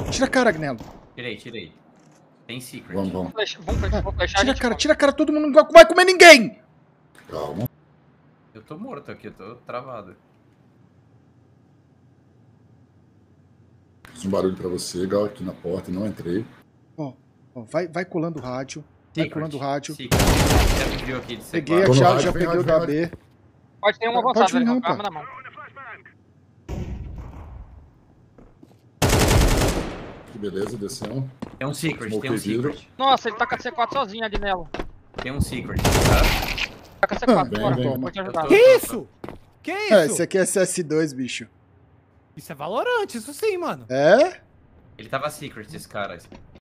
Tira a cara, Agnello. Tirei. Tem secret. Vamos. Vamos flechar, Tira a cara, todo mundo não vai comer ninguém! Calma. Eu tô morto aqui, eu tô travado. Fiz um barulho pra você, Gal, aqui na porta, não entrei. Ó, vai colando o rádio. Vai colando o rádio. Secret. Já abriu aqui de C4. Peguei a Tô no chave, rádio, já vem peguei o rádio, da vem B. Pode ter um Pode avançado, vir velho, não, com a arma pá. na mão. Que beleza, descemos. Tem um secret, Smoke tem um vidro. secret. Nossa, ele tá com a C4 sozinho, Agnello. Tem um secret, tá? Tá com a C4, Vem, bora. vem. Vou te ajudar. Eu Que isso? Que isso? Esse aqui é CS2, bicho. Isso é Valorant, isso sim, mano. É? Ele tava secret, esse cara.